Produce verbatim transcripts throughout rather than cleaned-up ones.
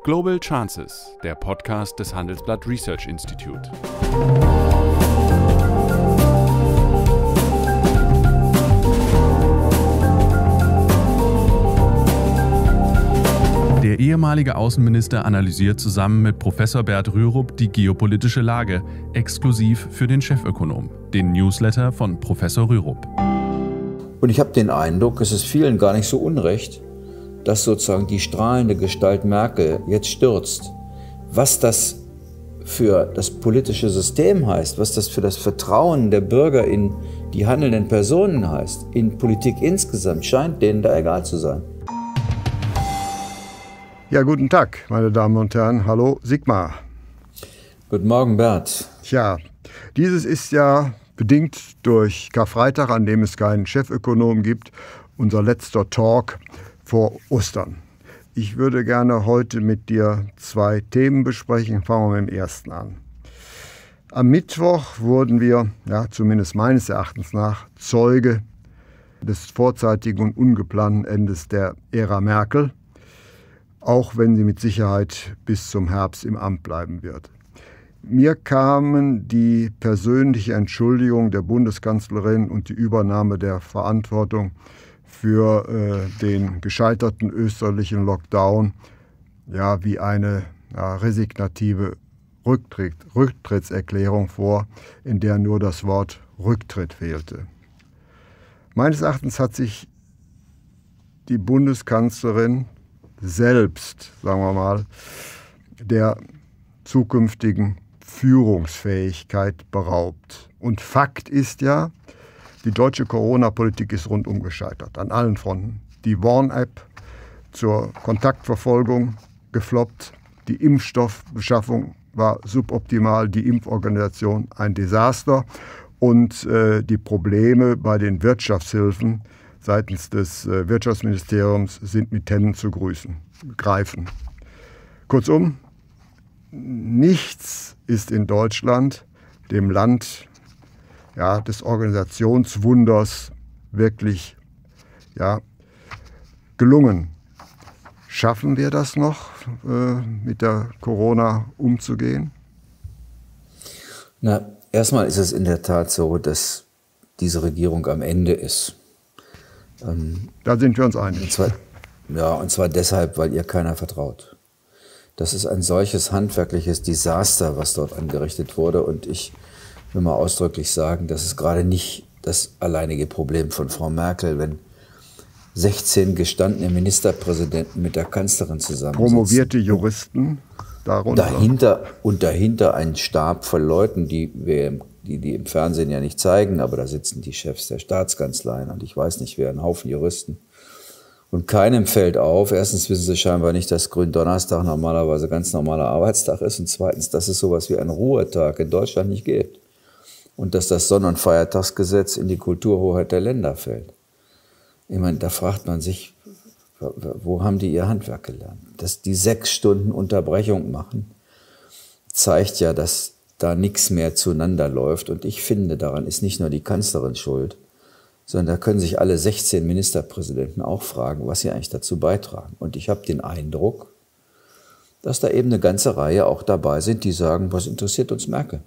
Global Chances, der Podcast des Handelsblatt Research Institute. Der ehemalige Außenminister analysiert zusammen mit Professor Bert Rürup die geopolitische Lage, exklusiv für den Chefökonom, den Newsletter von Professor Rürup. Und ich habe den Eindruck, es ist vielen gar nicht so unrecht, dass sozusagen die strahlende Gestalt Merkel jetzt stürzt. Was das für das politische System heißt, was das für das Vertrauen der Bürger in die handelnden Personen heißt, in Politik insgesamt, scheint denen da egal zu sein. Ja, guten Tag, meine Damen und Herren. Hallo, Sigmar. Guten Morgen, Bert. Tja, dieses ist ja bedingt durch Karfreitag, an dem es keinen Chefökonom gibt, unser letzter Talk vor Ostern. Ich würde gerne heute mit dir zwei Themen besprechen. Fangen wir mit dem ersten an. Am Mittwoch wurden wir, ja, zumindest meines Erachtens nach, Zeuge des vorzeitigen und ungeplanten Endes der Ära Merkel, auch wenn sie mit Sicherheit bis zum Herbst im Amt bleiben wird. Mir kamen die persönliche Entschuldigung der Bundeskanzlerin und die Übernahme der Verantwortung für äh, den gescheiterten österreichischen Lockdown ja, wie eine ja, resignative Rücktritt, Rücktrittserklärung vor, in der nur das Wort Rücktritt fehlte. Meines Erachtens hat sich die Bundeskanzlerin selbst, sagen wir mal, der zukünftigen Führungsfähigkeit beraubt. Und Fakt ist ja, die deutsche Corona-Politik ist rundum gescheitert, an allen Fronten. Die Warn-App zur Kontaktverfolgung gefloppt, die Impfstoffbeschaffung war suboptimal, die Impforganisation ein Desaster und äh, die Probleme bei den Wirtschaftshilfen seitens des äh, Wirtschaftsministeriums sind mit Händen zu grüßen, greifen. Kurzum, nichts ist in Deutschland, dem Land ja, des Organisationswunders, wirklich ja, gelungen. Schaffen wir das noch, äh, mit der Corona umzugehen? Na, erstmal ist es in der Tat so, dass diese Regierung am Ende ist. Ähm, da sind wir uns einig. Und zwar, ja, und zwar deshalb, weil ihr keiner vertraut. Das ist ein solches handwerkliches Desaster, was dort angerichtet wurde. Und ich will mal ausdrücklich sagen, das ist gerade nicht das alleinige Problem von Frau Merkel, wenn sechzehn gestandene Ministerpräsidenten mit der Kanzlerin zusammensitzen. Promovierte Juristen darunter. Dahinter, und dahinter ein Stab von Leuten, die wir die, die im Fernsehen ja nicht zeigen, aber da sitzen die Chefs der Staatskanzleien und ich weiß nicht wer, ein Haufen Juristen. Und keinem fällt auf, erstens wissen sie scheinbar nicht, dass Gründonnerstag normalerweise ganz normaler Arbeitstag ist und zweitens, dass es sowas wie einen Ruhetag in Deutschland nicht gibt und dass das Sonn- und Feiertagsgesetz in die Kulturhoheit der Länder fällt. Ich meine, da fragt man sich, wo haben die ihr Handwerk gelernt? Dass die sechs Stunden Unterbrechung machen, zeigt ja, dass da nichts mehr zueinander läuft und ich finde, daran ist nicht nur die Kanzlerin schuld, sondern da können sich alle sechzehn Ministerpräsidenten auch fragen, was sie eigentlich dazu beitragen. Und ich habe den Eindruck, dass da eben eine ganze Reihe auch dabei sind, die sagen, was interessiert uns Merkel?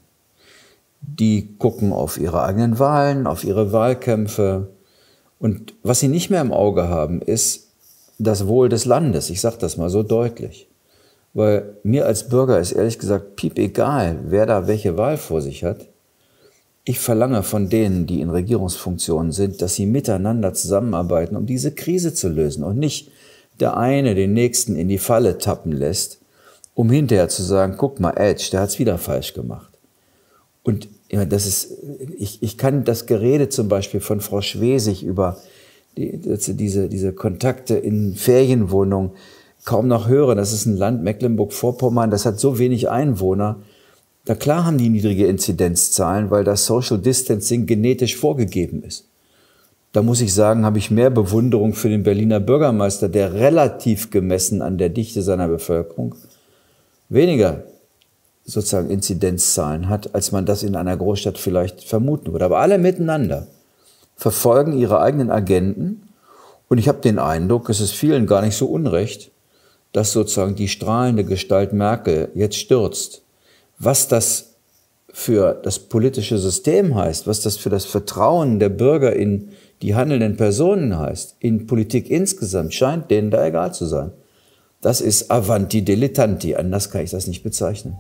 Die gucken auf ihre eigenen Wahlen, auf ihre Wahlkämpfe. Und was sie nicht mehr im Auge haben, ist das Wohl des Landes. Ich sage das mal so deutlich. Weil mir als Bürger ist ehrlich gesagt piep egal, wer da welche Wahl vor sich hat. Ich verlange von denen, die in Regierungsfunktionen sind, dass sie miteinander zusammenarbeiten, um diese Krise zu lösen und nicht der eine den nächsten in die Falle tappen lässt, um hinterher zu sagen, guck mal, Edge, der hat's wieder falsch gemacht. Und ja, das ist, ich, ich kann das Gerede zum Beispiel von Frau Schwesig über die, diese, diese Kontakte in Ferienwohnungen kaum noch hören. Das ist ein Land, Mecklenburg-Vorpommern, das hat so wenig Einwohner. Na klar haben die niedrige Inzidenzzahlen, weil das Social Distancing genetisch vorgegeben ist. Da muss ich sagen, habe ich mehr Bewunderung für den Berliner Bürgermeister, der relativ gemessen an der Dichte seiner Bevölkerung weniger sozusagen Inzidenzzahlen hat, als man das in einer Großstadt vielleicht vermuten würde. Aber alle miteinander verfolgen ihre eigenen Agenden und ich habe den Eindruck, es ist vielen gar nicht so unrecht, dass sozusagen die strahlende Gestalt Merkel jetzt stürzt, was das für das politische System heißt, was das für das Vertrauen der Bürger in die handelnden Personen heißt, in Politik insgesamt, scheint denen da egal zu sein. Das ist Avanti Dilettanti, anders kann ich das nicht bezeichnen.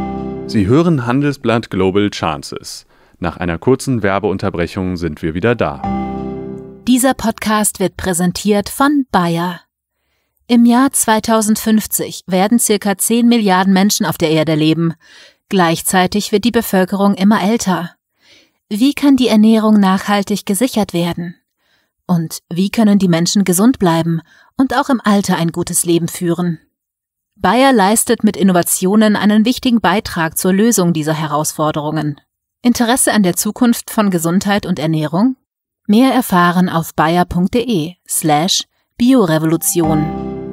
Sie hören Handelsblatt Global Chances. Nach einer kurzen Werbeunterbrechung sind wir wieder da. Dieser Podcast wird präsentiert von Bayer. Im Jahr zweitausendfünfzig werden circa zehn Milliarden Menschen auf der Erde leben. Gleichzeitig wird die Bevölkerung immer älter. Wie kann die Ernährung nachhaltig gesichert werden? Und wie können die Menschen gesund bleiben und auch im Alter ein gutes Leben führen? Bayer leistet mit Innovationen einen wichtigen Beitrag zur Lösung dieser Herausforderungen. Interesse an der Zukunft von Gesundheit und Ernährung? Mehr erfahren auf bayer.de slash Biorevolution.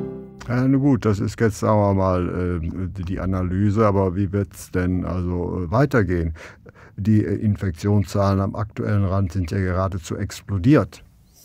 Ja, na gut, das ist jetzt, sagen wir mal, die Analyse, aber wie wird es denn also weitergehen? Die Infektionszahlen am aktuellen Rand sind ja geradezu explodiert.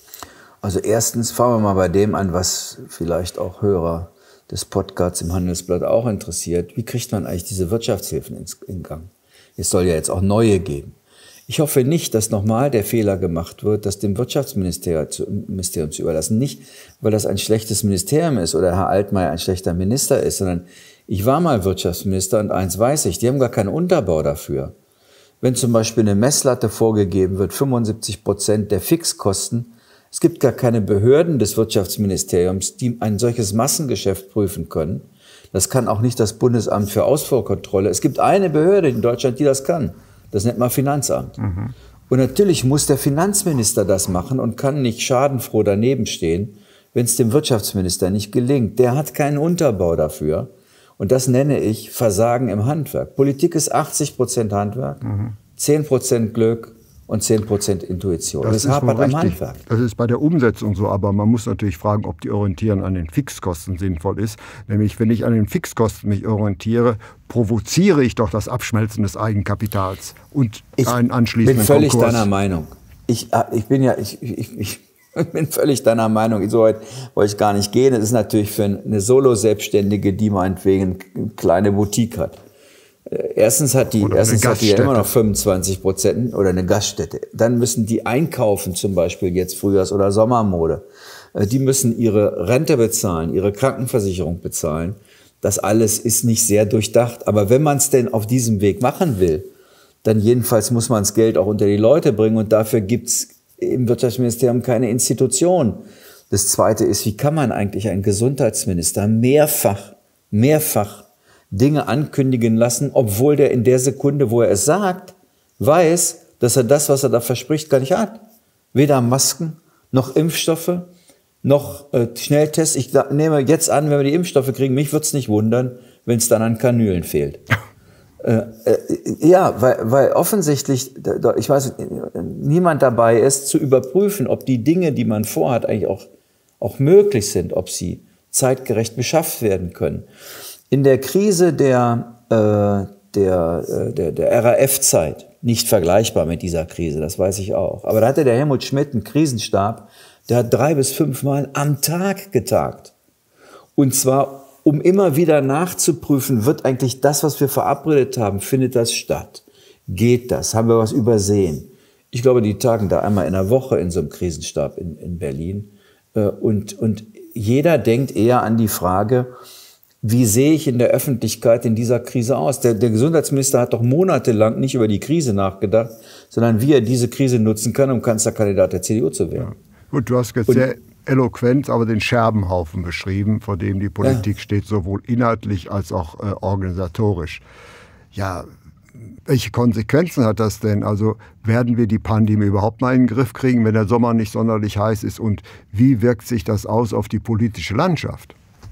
Also erstens fangen wir mal bei dem an, was vielleicht auch Hörer des Podcasts im Handelsblatt auch interessiert. Wie kriegt man eigentlich diese Wirtschaftshilfen in Gang? Es soll ja jetzt auch neue geben. Ich hoffe nicht, dass nochmal der Fehler gemacht wird, das dem Wirtschaftsministerium zu, Ministerium zu überlassen. Nicht, weil das ein schlechtes Ministerium ist oder Herr Altmaier ein schlechter Minister ist, sondern ich war mal Wirtschaftsminister und eins weiß ich, die haben gar keinen Unterbau dafür. Wenn zum Beispiel eine Messlatte vorgegeben wird, fünfundsiebzig Prozent der Fixkosten, es gibt gar keine Behörden des Wirtschaftsministeriums, die ein solches Massengeschäft prüfen können. Das kann auch nicht das Bundesamt für Ausfuhrkontrolle. Es gibt eine Behörde in Deutschland, die das kann. Das nennt man Finanzamt. Mhm. Und natürlich muss der Finanzminister das machen und kann nicht schadenfroh daneben stehen, wenn es dem Wirtschaftsminister nicht gelingt. Der hat keinen Unterbau dafür. Und das nenne ich Versagen im Handwerk. Politik ist achtzig Prozent Handwerk, mhm. zehn Prozent Glück und zehn Prozent Intuition. Das, das hapert am Handwerk. Das ist bei der Umsetzung so, aber man muss natürlich fragen, ob die Orientierung an den Fixkosten sinnvoll ist. Nämlich, wenn ich an den Fixkosten mich orientiere, provoziere ich doch das Abschmelzen des Eigenkapitals und ich einen anschließenden Konkurs. Ich bin völlig Konkurs. deiner Meinung. Ich, ich bin ja, ich, ich, ich bin völlig deiner Meinung. So weit wollte ich gar nicht gehen. Das ist natürlich für eine Solo-Selbstständige, die meinetwegen eine kleine Boutique hat. Erstens hat die, erstens hat die ja immer noch fünfundzwanzig Prozent oder eine Gaststätte. Dann müssen die einkaufen, zum Beispiel jetzt Frühjahrs- oder Sommermode. Die müssen ihre Rente bezahlen, ihre Krankenversicherung bezahlen. Das alles ist nicht sehr durchdacht. Aber wenn man es denn auf diesem Weg machen will, dann jedenfalls muss man das Geld auch unter die Leute bringen. Und dafür gibt's im Wirtschaftsministerium keine Institution. Das Zweite ist, wie kann man eigentlich einen Gesundheitsminister mehrfach, mehrfach Dinge ankündigen lassen, obwohl der in der Sekunde, wo er es sagt, weiß, dass er das, was er da verspricht, gar nicht hat. Weder Masken, noch Impfstoffe, noch äh, Schnelltests. Ich nehme jetzt an, wenn wir die Impfstoffe kriegen, mich würde es nicht wundern, wenn es dann an Kanülen fehlt. äh, äh, ja, weil, weil offensichtlich, ich weiß, niemand dabei ist, zu überprüfen, ob die Dinge, die man vorhat, eigentlich auch, auch möglich sind, ob sie zeitgerecht beschafft werden können. In der Krise der, äh, der, der, der R A F-Zeit, nicht vergleichbar mit dieser Krise, das weiß ich auch, aber da hatte der Helmut Schmidt einen Krisenstab, der hat drei bis fünf Mal am Tag getagt. Und zwar, um immer wieder nachzuprüfen, wird eigentlich das, was wir verabredet haben, findet das statt? Geht das? Haben wir was übersehen? Ich glaube, die tagen da einmal in der Woche in so einem Krisenstab in, in Berlin. Und, und jeder denkt eher an die Frage, wie sehe ich in der Öffentlichkeit in dieser Krise aus? Der, der Gesundheitsminister hat doch monatelang nicht über die Krise nachgedacht, sondern wie er diese Krise nutzen kann, um Kanzlerkandidat der C D U zu werden. Ja. Gut, du hast jetzt Und, sehr eloquent aber den Scherbenhaufen beschrieben, vor dem die Politik ja. steht, sowohl inhaltlich als auch äh, organisatorisch. Ja, welche Konsequenzen hat das denn? Also werden wir die Pandemie überhaupt mal in den Griff kriegen, wenn der Sommer nicht sonderlich heiß ist? Und wie wirkt sich das aus auf die politische Landschaft?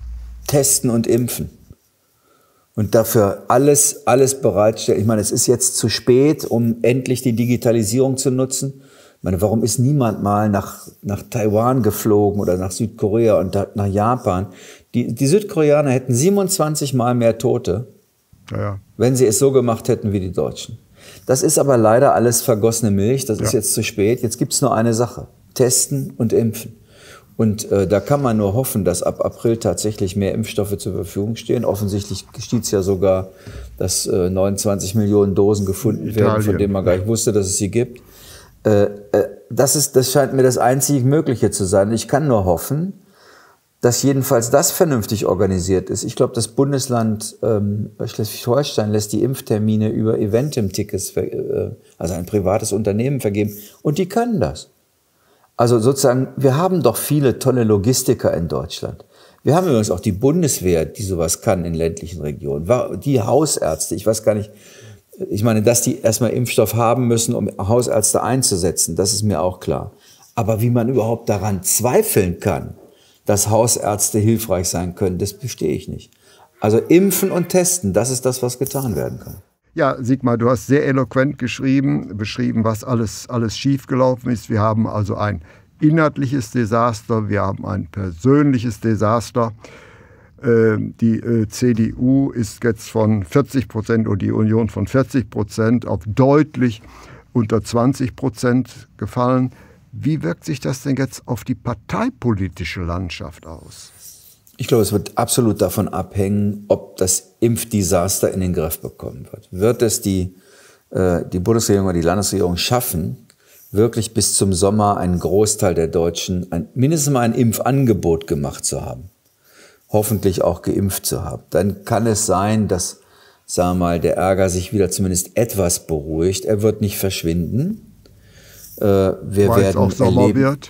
Testen und impfen. Und dafür alles, alles bereitstellen. Ich meine, es ist jetzt zu spät, um endlich die Digitalisierung zu nutzen. Ich meine, warum ist niemand mal nach, nach Taiwan geflogen oder nach Südkorea und da, nach Japan? Die, die Südkoreaner hätten siebenundzwanzig Mal mehr Tote, ja, ja. wenn sie es so gemacht hätten wie die Deutschen. Das ist aber leider alles vergossene Milch. Das ja. ist jetzt zu spät. Jetzt gibt es nur eine Sache. Testen und impfen. Und äh, da kann man nur hoffen, dass ab April tatsächlich mehr Impfstoffe zur Verfügung stehen. Offensichtlich geschieht es ja sogar, dass äh, neunundzwanzig Millionen Dosen gefunden Italien. werden, von denen man gar nicht wusste, dass es sie gibt. Äh, äh, das ist, das scheint mir das einzig Mögliche zu sein. Ich kann nur hoffen, dass jedenfalls das vernünftig organisiert ist. Ich glaube, das Bundesland ähm, Schleswig-Holstein lässt die Impftermine über Eventim-Tickets, äh, also ein privates Unternehmen, vergeben. Und die können das. Also sozusagen, wir haben doch viele tolle Logistiker in Deutschland. Wir haben übrigens auch die Bundeswehr, die sowas kann in ländlichen Regionen. Die Hausärzte, ich weiß gar nicht, ich meine, dass die erstmal Impfstoff haben müssen, um Hausärzte einzusetzen, das ist mir auch klar. Aber wie man überhaupt daran zweifeln kann, dass Hausärzte hilfreich sein können, das verstehe ich nicht. Also impfen und testen, das ist das, was getan werden kann. Ja, Sigmar, du hast sehr eloquent geschrieben, beschrieben, was alles, alles schiefgelaufen ist. Wir haben also ein inhaltliches Desaster, wir haben ein persönliches Desaster. Die C D U ist jetzt von vierzig Prozent oder die Union von vierzig Prozent auf deutlich unter zwanzig Prozent gefallen. Wie wirkt sich das denn jetzt auf die parteipolitische Landschaft aus? Ich glaube, es wird absolut davon abhängen, ob das Impfdesaster in den Griff bekommen wird. Wird es die, äh, die Bundesregierung oder die Landesregierung schaffen, wirklich bis zum Sommer einen Großteil der Deutschen ein, mindestens mal ein Impfangebot gemacht zu haben, hoffentlich auch geimpft zu haben, dann kann es sein, dass, sagen wir mal, der Ärger sich wieder zumindest etwas beruhigt. Er wird nicht verschwinden. Äh, wir Weil werden es auch Sommer erleben, wird.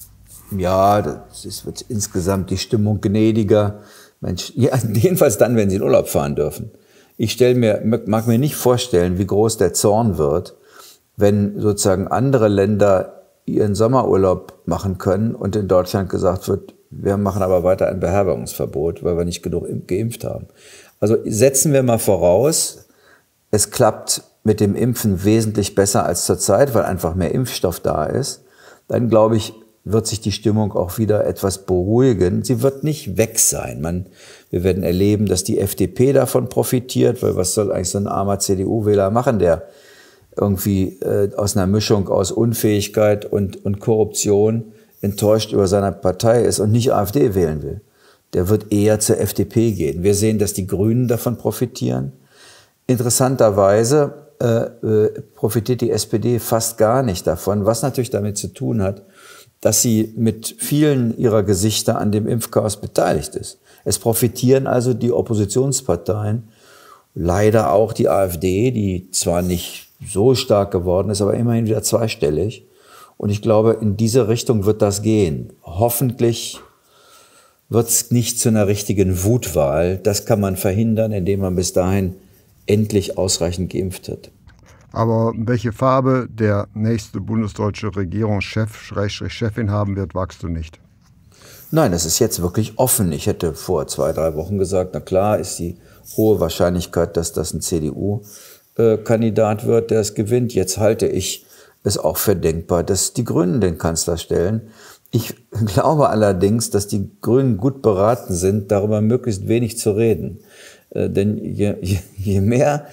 Ja, das ist, wird insgesamt die Stimmung gnädiger. Mensch, ja, jedenfalls dann, wenn sie in Urlaub fahren dürfen. Ich stell mir, mag mir nicht vorstellen, wie groß der Zorn wird, wenn sozusagen andere Länder ihren Sommerurlaub machen können und in Deutschland gesagt wird, wir machen aber weiter ein Beherbergungsverbot, weil wir nicht genug geimpft haben. Also setzen wir mal voraus, es klappt mit dem Impfen wesentlich besser als zurzeit, weil einfach mehr Impfstoff da ist. Dann glaube ich, wird sich die Stimmung auch wieder etwas beruhigen. Sie wird nicht weg sein. Man, wir werden erleben, dass die F D P davon profitiert, weil was soll eigentlich so ein armer C D U-Wähler machen, der irgendwie äh, aus einer Mischung aus Unfähigkeit und, und Korruption enttäuscht über seine Partei ist und nicht AfD wählen will. Der wird eher zur F D P gehen. Wir sehen, dass die Grünen davon profitieren. Interessanterweise äh, äh, profitiert die S P D fast gar nicht davon, was natürlich damit zu tun hat, dass sie mit vielen ihrer Gesichter an dem Impfchaos beteiligt ist. Es profitieren also die Oppositionsparteien, leider auch die AfD, die zwar nicht so stark geworden ist, aber immerhin wieder zweistellig. Und ich glaube, in diese Richtung wird das gehen. Hoffentlich wird es nicht zu einer richtigen Wutwahl. Das kann man verhindern, indem man bis dahin endlich ausreichend geimpft hat. Aber welche Farbe der nächste bundesdeutsche Regierungschef, Schrägstrich Chefin haben wird, wagst du nicht. Nein, das ist jetzt wirklich offen. Ich hätte vor zwei, drei Wochen gesagt, na klar ist die hohe Wahrscheinlichkeit, dass das ein C D U-Kandidat wird, der es gewinnt. Jetzt halte ich es auch für denkbar, dass die Grünen den Kanzler stellen. Ich glaube allerdings, dass die Grünen gut beraten sind, darüber möglichst wenig zu reden. Äh, denn je, je, je mehr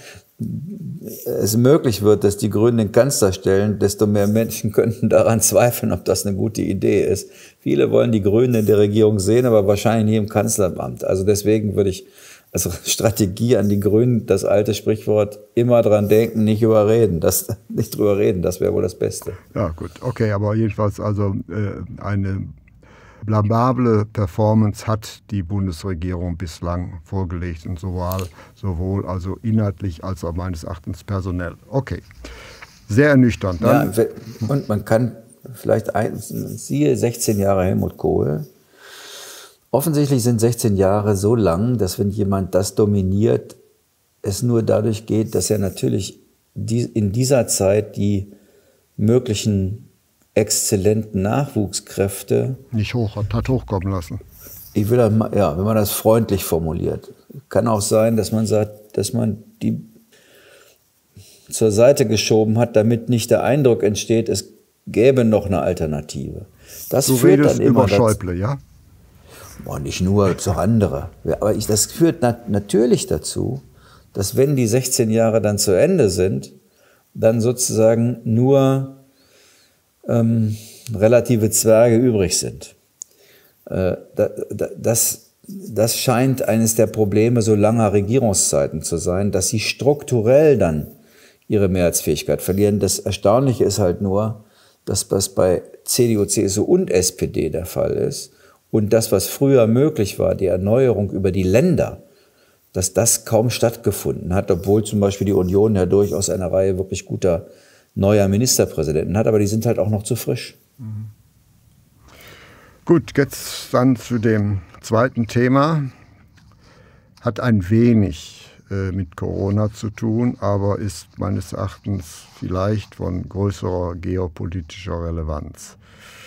es möglich wird, dass die Grünen den Kanzler stellen, desto mehr Menschen könnten daran zweifeln, ob das eine gute Idee ist. Viele wollen die Grünen in der Regierung sehen, aber wahrscheinlich nie im Kanzleramt. Also deswegen würde ich als Strategie an die Grünen das alte Sprichwort immer dran denken, nicht überreden, das, nicht drüber reden, das wäre wohl das Beste. Ja gut, okay, aber jedenfalls also äh, eine blamable Performance hat die Bundesregierung bislang vorgelegt, und sowohl, sowohl also inhaltlich als auch meines Erachtens personell. Okay, sehr ernüchternd. Dann ja, und man kann vielleicht, ein, siehe sechzehn Jahre Helmut Kohl. Offensichtlich sind sechzehn Jahre so lang, dass wenn jemand das dominiert, es nur dadurch geht, dass er natürlich die, in dieser Zeit die möglichen exzellenten Nachwuchskräfte nicht hoch, hat hochkommen lassen. Ich will das mal, ja, wenn man das freundlich formuliert. Kann auch sein, dass man sagt, dass man die zur Seite geschoben hat, damit nicht der Eindruck entsteht, es gäbe noch eine Alternative. Das du führt redest dann immer über Schäuble, ja? Oh, nicht nur, gibt es auch andere. Aber ich, das führt nat- natürlich dazu, dass wenn die sechzehn Jahre dann zu Ende sind, dann sozusagen nur ähm, relative Zwerge übrig sind. Äh, das, das scheint eines der Probleme so langer Regierungszeiten zu sein, dass sie strukturell dann ihre Mehrheitsfähigkeit verlieren. Das Erstaunliche ist halt nur, dass das bei C D U, C S U und S P D der Fall ist. Und das, was früher möglich war, die Erneuerung über die Länder, dass das kaum stattgefunden hat, obwohl zum Beispiel die Union ja durchaus eine Reihe wirklich guter neuer Ministerpräsidenten hat, aber die sind halt auch noch zu frisch. Mhm. Gut, jetzt dann zu dem zweiten Thema. Hat ein wenig äh, mit Corona zu tun, aber ist meines Erachtens vielleicht von größerer geopolitischer Relevanz.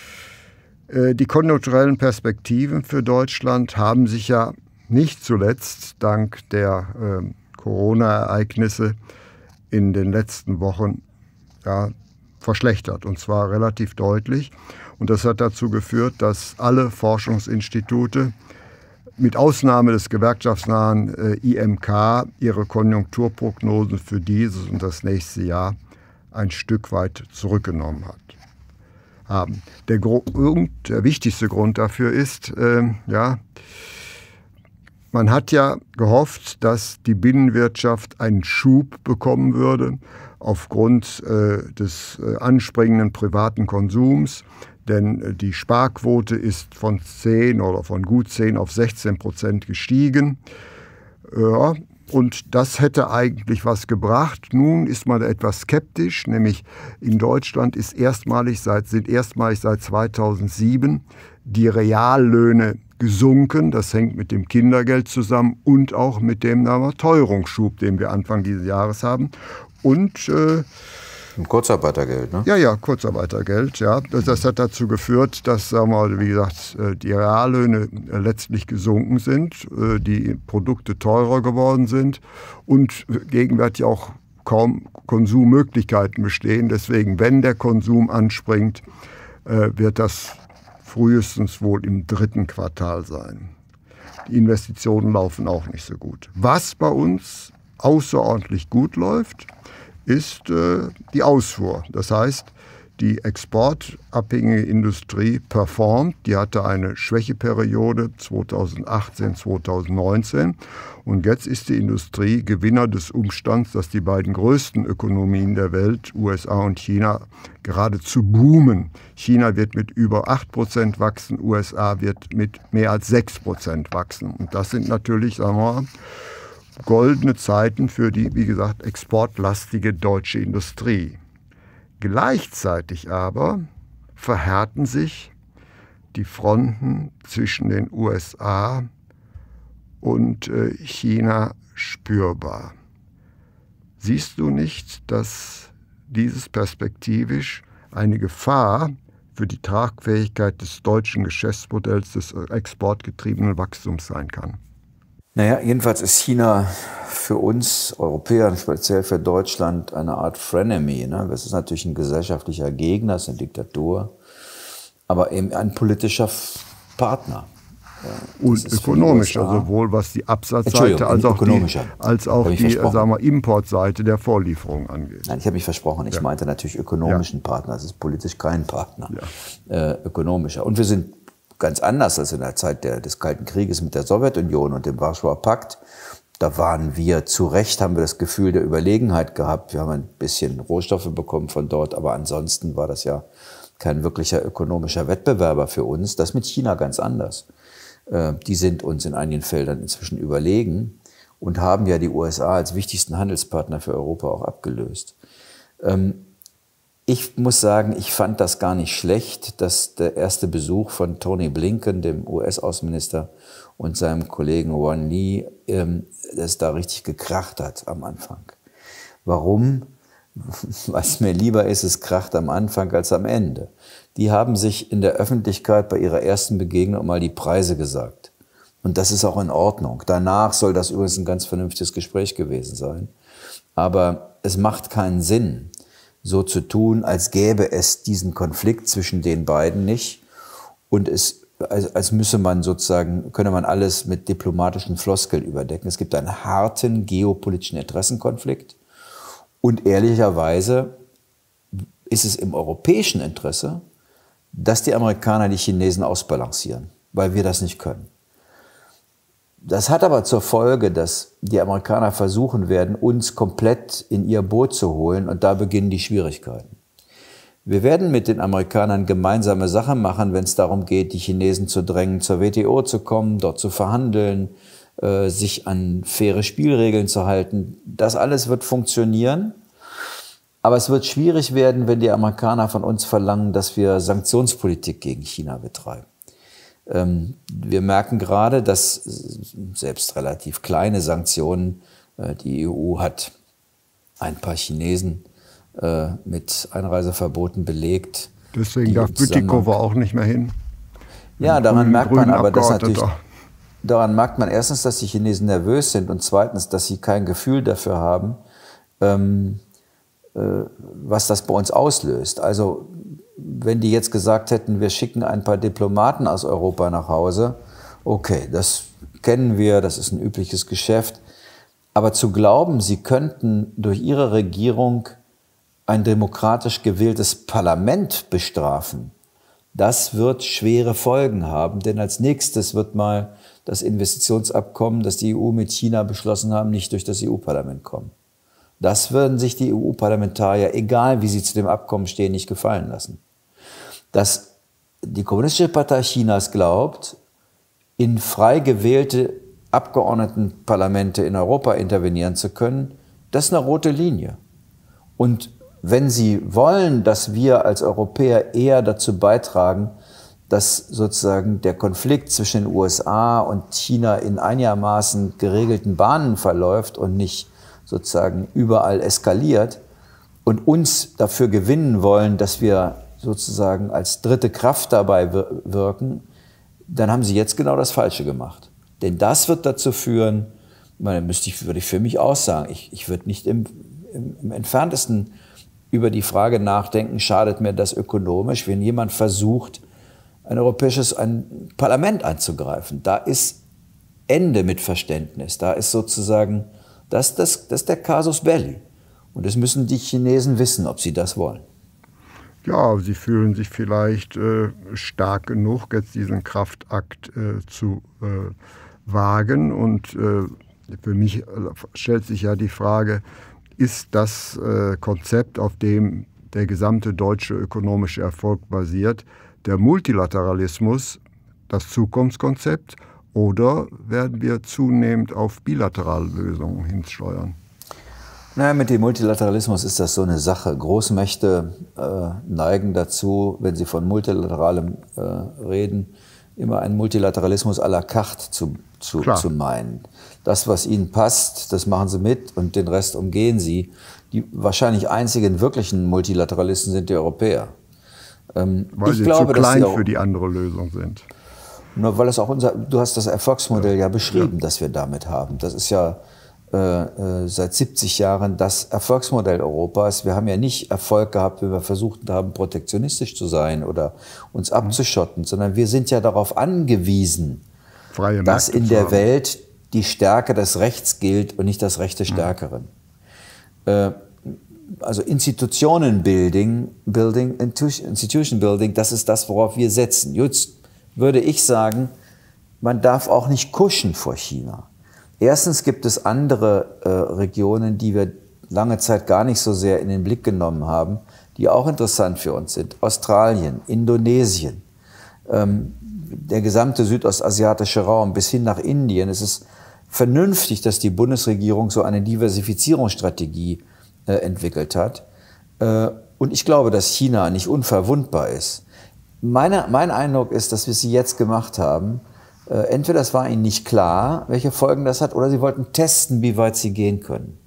Äh, die konjunkturellen Perspektiven für Deutschland haben sich ja nicht zuletzt dank der äh, Corona-Ereignisse in den letzten Wochen ja, verschlechtert, und zwar relativ deutlich. Und das hat dazu geführt, dass alle Forschungsinstitute mit Ausnahme des gewerkschaftsnahen äh, I M K ihre Konjunkturprognosen für dieses und das nächste Jahr ein Stück weit zurückgenommen hat. Haben. Der, der wichtigste Grund dafür ist, äh, ja, man hat ja gehofft, dass die Binnenwirtschaft einen Schub bekommen würde aufgrund äh, des äh, anspringenden privaten Konsums. Denn äh, die Sparquote ist von zehn oder von gut zehn auf sechzehn Prozent gestiegen. Ja, und das hätte eigentlich was gebracht. Nun ist man etwas skeptisch, nämlich in Deutschland ist erstmalig seit, sind erstmalig seit zweitausendsieben die Reallöhne gesunken. Das hängt mit dem Kindergeld zusammen und auch mit dem na, Teuerungsschub, den wir Anfang dieses Jahres haben. Und äh, Kurzarbeitergeld, ne? Ja, ja, Kurzarbeitergeld, ja. Das, das hat dazu geführt, dass, sagen wir mal, wie gesagt, die Reallöhne letztlich gesunken sind, die Produkte teurer geworden sind und gegenwärtig auch kaum Konsummöglichkeiten bestehen. Deswegen, wenn der Konsum anspringt, wird das frühestens wohl im dritten Quartal sein. Die Investitionen laufen auch nicht so gut. Was bei uns außerordentlich gut läuft, ist äh, die Ausfuhr. Das heißt, die exportabhängige Industrie performt. Die hatte eine Schwächeperiode zweitausendachtzehn, zweitausendneunzehn. Und jetzt ist die Industrie Gewinner des Umstands, dass die beiden größten Ökonomien der Welt, U S A und China, geradezu boomen. China wird mit über acht Prozent wachsen, U S A wird mit mehr als sechs Prozent wachsen. Und das sind natürlich, sagen wir mal, goldene Zeiten für die, wie gesagt, exportlastige deutsche Industrie. Gleichzeitig aber verhärten sich die Fronten zwischen den U S A und äh, China spürbar. Siehst du nicht, dass dieses perspektivisch eine Gefahr für die Tragfähigkeit des deutschen Geschäftsmodells des exportgetriebenen Wachstums sein kann? Naja, jedenfalls ist China für uns Europäer, speziell für Deutschland, eine Art Frenemy. Ne? Das ist natürlich ein gesellschaftlicher Gegner, es ist eine Diktatur, aber eben ein politischer Partner. Ja, und ökonomischer, sowohl was die Absatzseite als auch die, als auch die sagen wir, Importseite der Vorlieferung angeht. Nein, ich habe mich versprochen. Ich ja. meinte natürlich ökonomischen ja. Partner. Das ist politisch kein Partner, ja. äh, ökonomischer. Und wir sind ganz anders als in der Zeit der, des Kalten Krieges mit der Sowjetunion und dem Warschauer Pakt. Da waren wir zu Recht, haben wir das Gefühl der Überlegenheit gehabt. Wir haben ein bisschen Rohstoffe bekommen von dort, aber ansonsten war das ja kein wirklicher ökonomischer Wettbewerber für uns. Das mit China ganz anders. Äh, die sind uns in einigen Feldern inzwischen überlegen und haben ja die U S A als wichtigsten Handelspartner für Europa auch abgelöst. Ähm, Ich muss sagen, ich fand das gar nicht schlecht, dass der erste Besuch von Tony Blinken, dem U S-Außenminister, und seinem Kollegen Wang Yi, ähm, das da richtig gekracht hat am Anfang. Warum? Was mir lieber ist, es kracht am Anfang als am Ende. Die haben sich in der Öffentlichkeit bei ihrer ersten Begegnung mal die Preise gesagt. Und das ist auch in Ordnung. Danach soll das übrigens ein ganz vernünftiges Gespräch gewesen sein. Aber es macht keinen Sinn, so zu tun, als gäbe es diesen Konflikt zwischen den beiden nicht und es, als, als müsse man sozusagen, könne man alles mit diplomatischen Floskeln überdecken. Es gibt einen harten geopolitischen Interessenkonflikt und ehrlicherweise ist es im europäischen Interesse, dass die Amerikaner die Chinesen ausbalancieren. weil wir das nicht können. Das hat aber zur Folge, dass die Amerikaner versuchen werden, uns komplett in ihr Boot zu holen, und da beginnen die Schwierigkeiten. Wir werden mit den Amerikanern gemeinsame Sachen machen, wenn es darum geht, die Chinesen zu drängen, zur W T O zu kommen, dort zu verhandeln, äh, sich an faire Spielregeln zu halten. Das alles wird funktionieren, aber es wird schwierig werden, wenn die Amerikaner von uns verlangen, dass wir Sanktionspolitik gegen China betreiben. Ähm, wir merken gerade, dass selbst relativ kleine Sanktionen, äh, die E U hat ein paar Chinesen mit Einreiseverboten belegt. Deswegen darf Bütikofer auch nicht mehr hin. Ja, daran merkt man aber, dass natürlich, daran merkt man erstens, dass die Chinesen nervös sind, und zweitens, dass sie kein Gefühl dafür haben, ähm, äh, was das bei uns auslöst. Also wenn die jetzt gesagt hätten, wir schicken ein paar Diplomaten aus Europa nach Hause, okay, das kennen wir, das ist ein übliches Geschäft. Aber zu glauben, sie könnten durch ihre Regierung ein demokratisch gewähltes Parlament bestrafen, das wird schwere Folgen haben, denn als nächstes wird mal das Investitionsabkommen, das die E U mit China beschlossen haben, nicht durch das E U-Parlament kommen. Das würden sich die E U-Parlamentarier, egal wie sie zu dem Abkommen stehen, nicht gefallen lassen. Dass die Kommunistische Partei Chinas glaubt, in frei gewählte Abgeordnetenparlamente in Europa intervenieren zu können, das ist eine rote Linie. Und wenn Sie wollen, dass wir als Europäer eher dazu beitragen, dass sozusagen der Konflikt zwischen den U S A und China in einigermaßen geregelten Bahnen verläuft und nicht sozusagen überall eskaliert, und uns dafür gewinnen wollen, dass wir sozusagen als dritte Kraft dabei wirken, dann haben Sie jetzt genau das Falsche gemacht. Denn das wird dazu führen, meine, müsste ich, würde ich für mich aussagen, ich, ich würde nicht im, im, im entferntesten über die Frage nachdenken, schadet mir das ökonomisch, wenn jemand versucht, ein europäisches ein Parlament anzugreifen. Da ist Ende mit Verständnis. Da ist sozusagen, das, das, das ist der Casus Belli. Und das müssen die Chinesen wissen, ob sie das wollen. Ja, sie fühlen sich vielleicht äh, stark genug, jetzt diesen Kraftakt äh, zu äh, wagen. Und äh, für mich stellt sich ja die Frage, ist das äh, Konzept, auf dem der gesamte deutsche ökonomische Erfolg basiert, der Multilateralismus, das Zukunftskonzept, oder werden wir zunehmend auf bilaterale Lösungen hinsteuern? Naja, mit dem Multilateralismus ist das so eine Sache. Großmächte äh, neigen dazu, wenn sie von multilateralem äh, reden, immer einen Multilateralismus à la carte zu, zu, zu meinen. Das, was ihnen passt, das machen sie mit und den Rest umgehen sie. Die wahrscheinlich einzigen wirklichen Multilateralisten sind die Europäer. Ähm, weil ich sie glaube, zu klein dass die für die andere Lösung sind. Nur weil es auch unser, du hast das Erfolgsmodell ja, ja beschrieben, ja. das wir damit haben. Das ist ja äh, äh, seit siebzig Jahren das Erfolgsmodell Europas. Wir haben ja nicht Erfolg gehabt, wenn wir versucht haben, protektionistisch zu sein oder uns abzuschotten, mhm. sondern wir sind ja darauf angewiesen, Freie dass Märkte in der haben. Welt die Stärke des Rechts gilt und nicht das Recht des Stärkeren. Mhm. Äh, also Institutionen building, building, Institution Building, das ist das, worauf wir setzen. Jetzt würde ich sagen, man darf auch nicht kuschen vor China. Erstens gibt es andere äh, Regionen, die wir lange Zeit gar nicht so sehr in den Blick genommen haben, die auch interessant für uns sind. Australien, Indonesien, ähm, der gesamte südostasiatische Raum bis hin nach Indien. Es ist vernünftig, dass die Bundesregierung so eine Diversifizierungsstrategie äh, entwickelt hat. Äh, und ich glaube, dass China nicht unverwundbar ist. Meine, mein Eindruck ist, dass wir sie jetzt gemacht haben. Äh, entweder es war ihnen nicht klar, welche Folgen das hat, oder sie wollten testen, wie weit sie gehen können.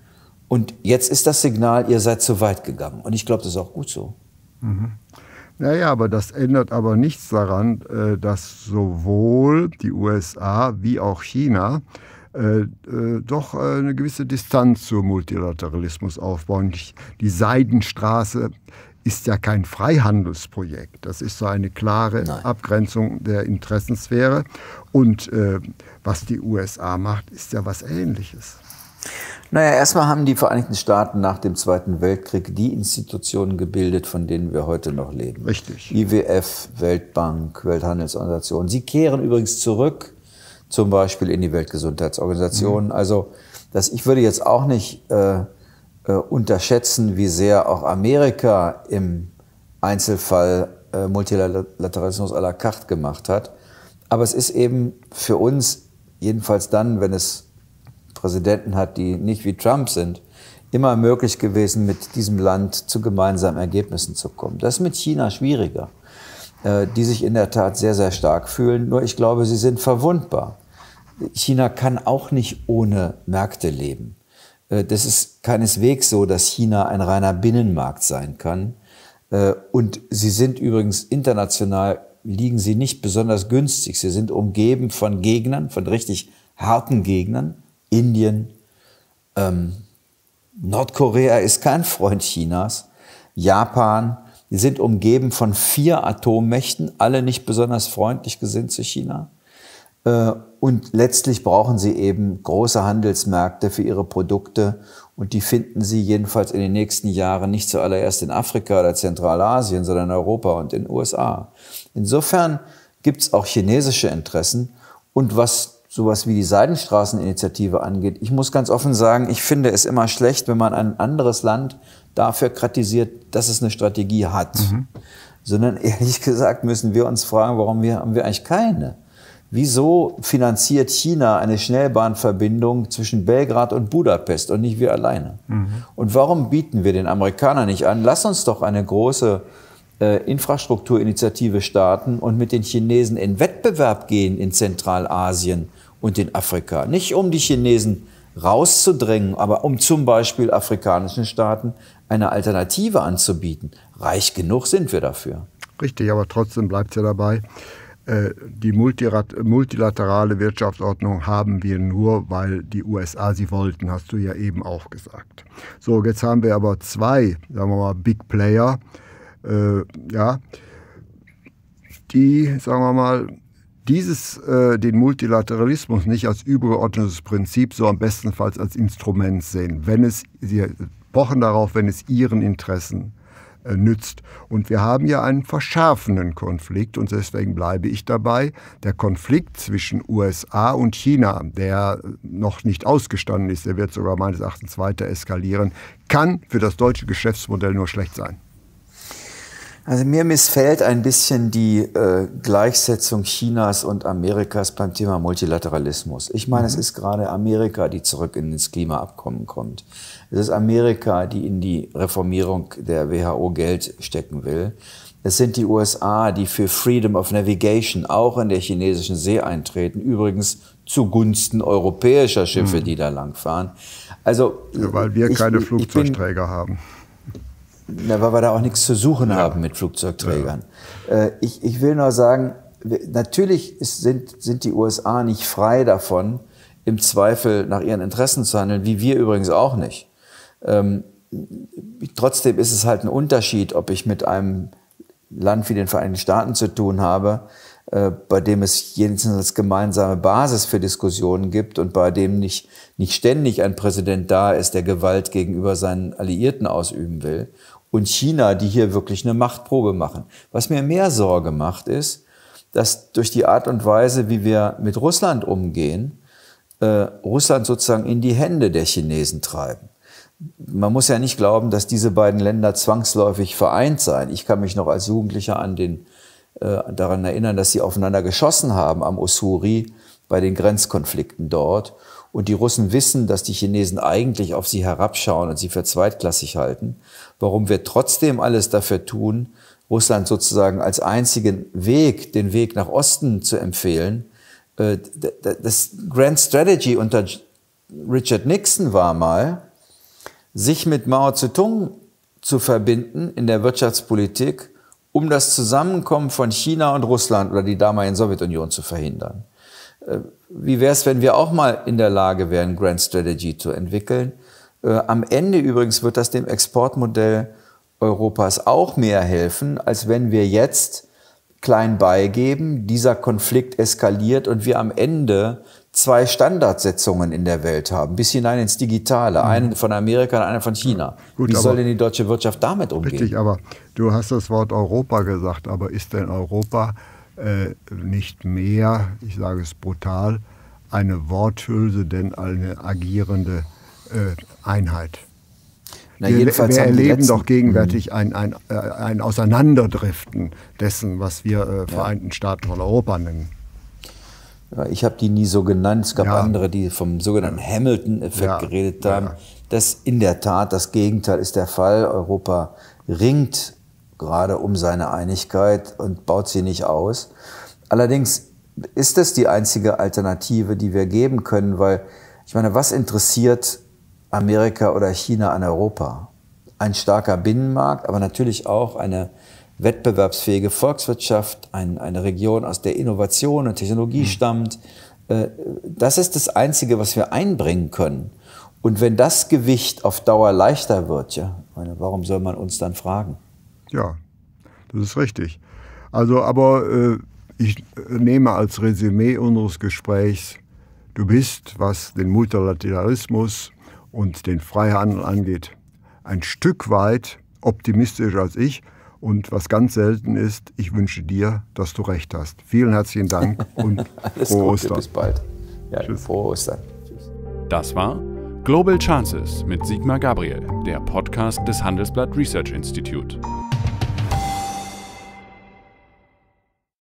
Und jetzt ist das Signal, ihr seid zu weit gegangen. Und ich glaube, das ist auch gut so. Mhm. Naja, aber das ändert aber nichts daran, äh, dass sowohl die U S A wie auch China äh, äh, doch äh, eine gewisse Distanz zum Multilateralismus aufbauen. Die Seidenstraße ist ja kein Freihandelsprojekt. Das ist so eine klare Nein. Abgrenzung der Interessensphäre. Und äh, was die U S A macht, ist ja was Ähnliches. Naja, erstmal haben die Vereinigten Staaten nach dem Zweiten Weltkrieg die Institutionen gebildet, von denen wir heute noch leben. Richtig. I W F, Weltbank, Welthandelsorganisation. Sie kehren übrigens zurück, zum Beispiel in die Weltgesundheitsorganisation. Mhm. Also das, ich würde jetzt auch nicht äh, äh, unterschätzen, wie sehr auch Amerika im Einzelfall äh, Multilateralismus à la carte gemacht hat. Aber es ist eben für uns, jedenfalls dann, wenn es Präsidenten hat, die nicht wie Trump sind, immer möglich gewesen, mit diesem Land zu gemeinsamen Ergebnissen zu kommen. Das ist mit China schwieriger, äh, die sich in der Tat sehr, sehr stark fühlen. Nur ich glaube, sie sind verwundbar. China kann auch nicht ohne Märkte leben. Äh, das ist keineswegs so, dass China ein reiner Binnenmarkt sein kann. Äh, und sie sind übrigens international, liegen sie nicht besonders günstig. Sie sind umgeben von Gegnern, von richtig harten Gegnern. Indien, ähm, Nordkorea ist kein Freund Chinas, Japan, die sind umgeben von vier Atommächten, alle nicht besonders freundlich gesinnt zu China. Äh, und letztlich brauchen sie eben große Handelsmärkte für ihre Produkte und die finden sie jedenfalls in den nächsten Jahren nicht zuallererst in Afrika oder Zentralasien, sondern in Europa und in den U S A. Insofern gibt es auch chinesische Interessen und was sowas wie die Seidenstraßeninitiative angeht. Ich muss ganz offen sagen, ich finde es immer schlecht, wenn man ein anderes Land dafür kritisiert, dass es eine Strategie hat. Mhm. Sondern ehrlich gesagt müssen wir uns fragen, warum wir, haben wir eigentlich keine? Wieso finanziert China eine Schnellbahnverbindung zwischen Belgrad und Budapest und nicht wir alleine? Mhm. Und warum bieten wir den Amerikanern nicht an, lass uns doch eine große äh, Infrastrukturinitiative starten und mit den Chinesen in Wettbewerb gehen in Zentralasien und in Afrika. Nicht um die Chinesen rauszudrängen, aber um zum Beispiel afrikanischen Staaten eine Alternative anzubieten. Reich genug sind wir dafür. Richtig, aber trotzdem bleibt es ja dabei, die multilaterale Wirtschaftsordnung haben wir nur, weil die U S A sie wollten, hast du ja eben auch gesagt. So, jetzt haben wir aber zwei, sagen wir mal, Big Player, äh, ja, die, sagen wir mal, dieses, äh, den Multilateralismus nicht als übergeordnetes Prinzip, so am bestenfalls als Instrument sehen, wenn es, sie pochen darauf, wenn es ihren Interessen äh, nützt. Und wir haben ja einen verschärfenden Konflikt und deswegen bleibe ich dabei. Der Konflikt zwischen U S A und China, der noch nicht ausgestanden ist, der wird sogar meines Erachtens weiter eskalieren, kann für das deutsche Geschäftsmodell nur schlecht sein. Also mir missfällt ein bisschen die äh, Gleichsetzung Chinas und Amerikas beim Thema Multilateralismus. Ich meine, mhm. es ist gerade Amerika, die zurück ins Klimaabkommen kommt. Es ist Amerika, die in die Reformierung der W H O Geld stecken will. Es sind die U S A, die für Freedom of Navigation auch in der chinesischen See eintreten. Übrigens zugunsten europäischer Schiffe, mhm. die da langfahren. Also, ja, weil wir ich, keine ich, Flugzeugträger ich bin, haben. Na, weil wir da auch nichts zu suchen ja. haben mit Flugzeugträgern. Ja. Äh, ich, ich will nur sagen, natürlich ist, sind, sind die U S A nicht frei davon, im Zweifel nach ihren Interessen zu handeln, wie wir übrigens auch nicht. Ähm, trotzdem ist es halt ein Unterschied, ob ich mit einem Land wie den Vereinigten Staaten zu tun habe, äh, bei dem es jedenfalls als gemeinsame Basis für Diskussionen gibt und bei dem nicht, nicht ständig ein Präsident da ist, der Gewalt gegenüber seinen Alliierten ausüben will. Und China, die hier wirklich eine Machtprobe machen. Was mir mehr Sorge macht, ist, dass durch die Art und Weise, wie wir mit Russland umgehen, äh, Russland sozusagen in die Hände der Chinesen treiben. Man muss ja nicht glauben, dass diese beiden Länder zwangsläufig vereint seien. Ich kann mich noch als Jugendlicher an den, äh, daran erinnern, dass sie aufeinander geschossen haben am Ussuri bei den Grenzkonflikten dort. Und die Russen wissen, dass die Chinesen eigentlich auf sie herabschauen und sie für zweitklassig halten. Warum wir trotzdem alles dafür tun, Russland sozusagen als einzigen Weg, den Weg nach Osten zu empfehlen. Das Grand Strategy unter Richard Nixon war mal, sich mit Mao Zedong zu verbinden in der Wirtschaftspolitik, um das Zusammenkommen von China und Russland oder die damaligen Sowjetunion zu verhindern. Wie wäre es, wenn wir auch mal in der Lage wären, Grand Strategy zu entwickeln? Am Ende übrigens wird das dem Exportmodell Europas auch mehr helfen, als wenn wir jetzt klein beigeben, dieser Konflikt eskaliert und wir am Ende zwei Standardsetzungen in der Welt haben, bis hinein ins Digitale, mhm. einen von Amerika und einen von China. Gut, wie soll denn die deutsche Wirtschaft damit umgehen? Richtig, aber du hast das Wort Europa gesagt, aber ist denn Europa äh, nicht mehr, ich sage es brutal, eine Worthülse, denn eine agierende äh, Einheit? Na, wir jedenfalls wir haben erleben letzten, doch gegenwärtig ein, ein, ein Auseinanderdriften dessen, was wir äh, Vereinten ja. Staaten von Europa nennen. Ja, ich habe die nie so genannt. Es gab ja. andere, die vom sogenannten Hamilton-Effekt ja. geredet haben. Ja. Das in der Tat, das Gegenteil ist der Fall. Europa ringt gerade um seine Einigkeit und baut sie nicht aus. Allerdings ist es die einzige Alternative, die wir geben können, weil ich meine, was interessiert Amerika oder China an Europa? Ein starker Binnenmarkt, aber natürlich auch eine wettbewerbsfähige Volkswirtschaft, ein, eine Region, aus der Innovation und Technologie mhm. stammt. Das ist das Einzige, was wir einbringen können. Und wenn das Gewicht auf Dauer leichter wird, ja, meine, warum soll man uns dann fragen? Ja, das ist richtig. Also, aber äh, ich nehme als Resümee unseres Gesprächs, du bist, was den Multilateralismus und den Freihandel angeht, ein Stück weit optimistischer als ich. Und was ganz selten ist, ich wünsche dir, dass du recht hast. Vielen herzlichen Dank und Alles frohe Gute, Ostern. Bis bald. Ja, Tschüss. Frohe Ostern. Tschüss. Das war Global Chances mit Sigmar Gabriel, der Podcast des Handelsblatt Research Institute.